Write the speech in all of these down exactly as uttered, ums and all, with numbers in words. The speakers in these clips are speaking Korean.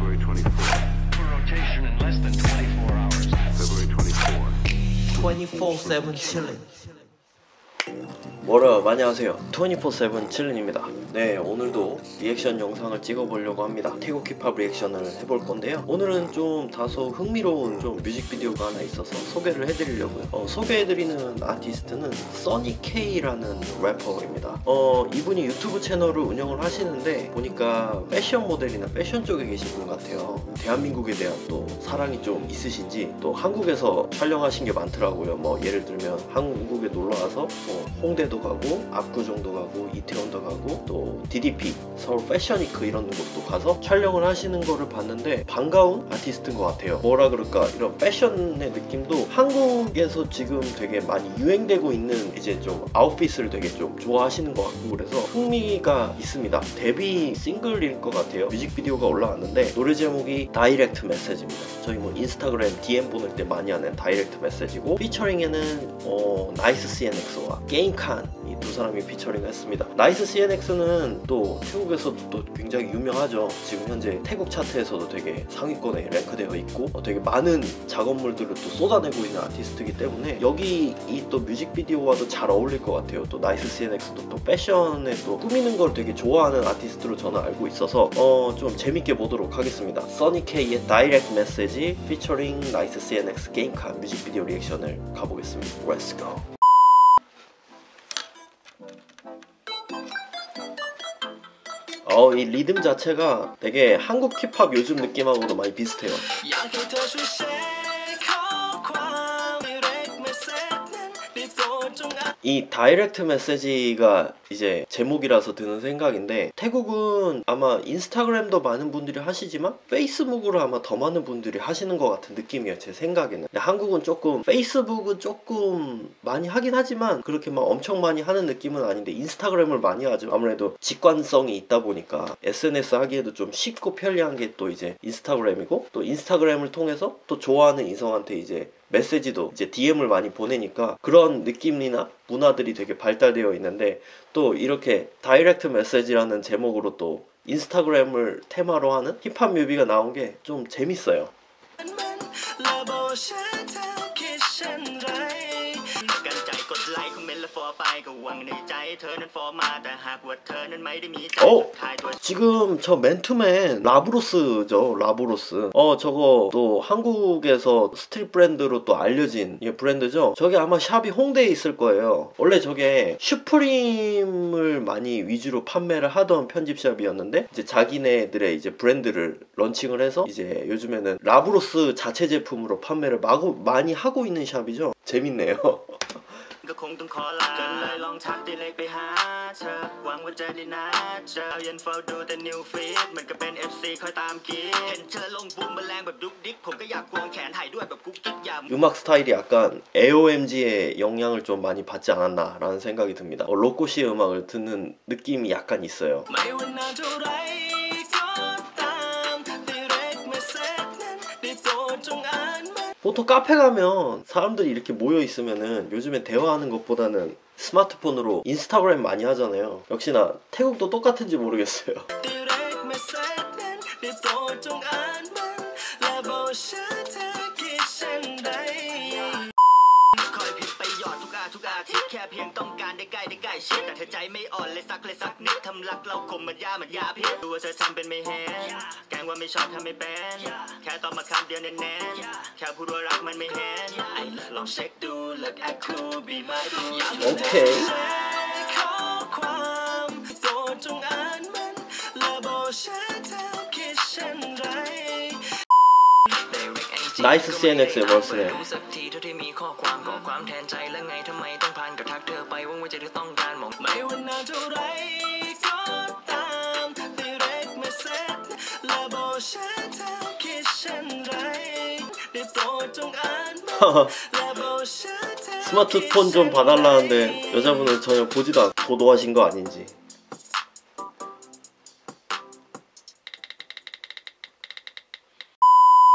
February twenty-fourth. For rotation in less than twenty-four hours. February twenty-fourth. twenty-four seven chillin. 뭐라 많이 하세요. 이십사 세븐 칠린입니다. 네, 오늘도 리액션 영상을 찍어보려고 합니다. 태국 힙합 리액션을 해볼 건데요. 오늘은 좀 다소 흥미로운 좀 뮤직비디오가 하나 있어서 소개를 해드리려고요. 어, 소개해드리는 아티스트는 써니케이라는 래퍼입니다. 어, 이분이 유튜브 채널을 운영을 하시는데 보니까 패션 모델이나 패션 쪽에 계신 분 같아요. 대한민국에 대한 또 사랑이 좀 있으신지 또 한국에서 촬영하신 게 많더라고요. 뭐 예를 들면 한국에 놀러와서 뭐 홍대도 가고 압구정도 가고 이태원도 가고 또 디디피 서울 패션위크 이런 곳도 가서 촬영을 하시는 거를 봤는데 반가운 아티스트인 것 같아요. 뭐라 그럴까, 이런 패션의 느낌도 한국에서 지금 되게 많이 유행되고 있는 이제 좀 아웃핏을 되게 좀 좋아하시는 것 같고 그래서 흥미가 있습니다. 데뷔 싱글일 것 같아요. 뮤직비디오가 올라왔는데 노래 제목이 다이렉트 메시지입니다. 저희 뭐 인스타그램 디엠 보낼 때 많이 하는 다이렉트 메시지고 피처링에는 어, 나이스 씨엔엑스와 게임칸 이 두 사람이 피처링 했습니다. 나이스 씨엔엑스는 또 태국에서도 또 굉장히 유명하죠. 지금 현재 태국 차트에서도 되게 상위권에 랭크되어 있고 어, 되게 많은 작업물들을 또 쏟아내고 있는 아티스트이기 때문에 여기 이 또 뮤직비디오와도 잘 어울릴 것 같아요. 또 나이스 씨엔엑스도 또 패션에 또 꾸미는 걸 되게 좋아하는 아티스트로 저는 알고 있어서 어, 좀 재밌게 보도록 하겠습니다. 써니케이의 다이렉트 메시지 피처링 나이스 씨엔엑스 게임칸 뮤직비디오 리액션을 가보겠습니다. Let's go. 어, 이 리듬 자체가 되게 한국 힙합 요즘 느낌하고도 많이 비슷해요. 이 다이렉트 메시지가 이제 제목이라서 드는 생각인데 태국은 아마 인스타그램도 많은 분들이 하시지만 페이스북으로 아마 더 많은 분들이 하시는 것 같은 느낌이에요, 제 생각에는. 한국은 조금 페이스북은 조금 많이 하긴 하지만 그렇게 막 엄청 많이 하는 느낌은 아닌데 인스타그램을 많이 하죠. 아무래도 직관성이 있다 보니까 에스엔에스 하기에도 좀 쉽고 편리한 게 또 이제 인스타그램이고 또 인스타그램을 통해서 또 좋아하는 이성한테 이제 메시지도 이제 디엠을 많이 보내니까 그런 느낌이나 문화들이 되게 발달되어 있는데 또 이렇게 다이렉트 메시지라는 제목으로 또 인스타그램을 테마로 하는 힙합 뮤비가 나온 게 좀 재밌어요. 어? 지금 저 맨투맨 라브로스죠. 라브로스. 어 저거 또 한국에서 스트릿 브랜드로 또 알려진 예, 브랜드죠. 저게 아마 샵이 홍대에 있을 거예요. 원래 저게 슈프림을 많이 위주로 판매를 하던 편집샵이었는데 이제 자기네들의 이제 브랜드를 런칭을 해서 이제 요즘에는 라브로스 자체 제품으로 판매를 마구 많이 하고 있는 샵이죠. 재밌네요. 음악 스타일이 약간 에이오엠지의 영향을 좀 많이 받지 않았나 라는 생각이 듭니다. 어, 로꼬시의 음악을 듣는 느낌이 약간 있어요. 보통 카페 가면 사람들이 이렇게 모여 있으면은 요즘엔 대화하는 것보다는 스마트폰으로 인스타그램 많이 하잖아요. 역시나 태국도 똑같은지 모르겠어요. 오케이. 나이스 씨엔엑스의 버스네. 스마트폰 좀 봐달라는데 여자분은 전혀 보지도 않고 도도하신 거 아닌지.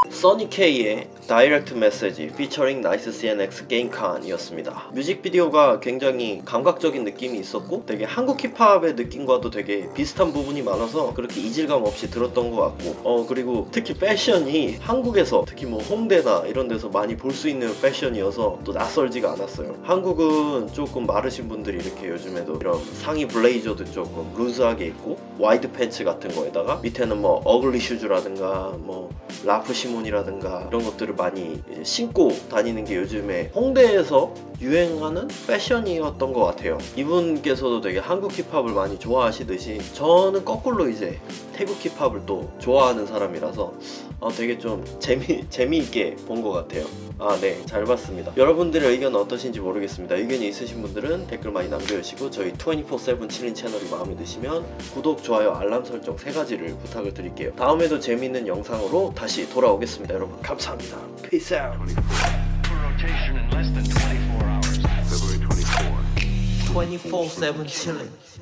써니케이의 다이렉트 메시지 피처링 나이스 씨엔엑스 게임칸이었습니다. 뮤직비디오가 굉장히 감각적인 느낌이 있었고 되게 한국 힙합의 느낌과도 되게 비슷한 부분이 많아서 그렇게 이질감 없이 들었던 것 같고 어 그리고 특히 패션이 한국에서 특히 뭐 홍대나 이런 데서 많이 볼 수 있는 패션이어서 또 낯설지가 않았어요. 한국은 조금 마르신 분들이 이렇게 요즘에도 이런 상의 블레이저도 조금 루즈하게 입고 와이드 팬츠 같은 거에다가 밑에는 뭐 어글리 슈즈라든가 뭐 라프 시몬이라든가 이런 것들을 많이 신고 다니는 게 요즘에 홍대에서 유행하는 패션이었던 것 같아요. 이분께서도 되게 한국 힙합을 많이 좋아하시듯이 저는 거꾸로 이제 태국 힙합을 또 좋아하는 사람이라서 어, 되게 좀 재미, 재미있게 본 것 같아요. 아, 네, 잘 봤습니다. 여러분들의 의견은 어떠신지 모르겠습니다. 의견이 있으신 분들은 댓글 많이 남겨주시고 저희 이십사 세븐 칠인 채널이 마음에 드시면 구독, 좋아요, 알람 설정 세 가지를 부탁을 드릴게요. 다음에도 재미있는 영상으로 다시 돌아오겠습니다. 여러분 감사합니다. Peace out. For rotation in less than twenty-four hours. February twenty-fourth. 이십사 세븐 칠링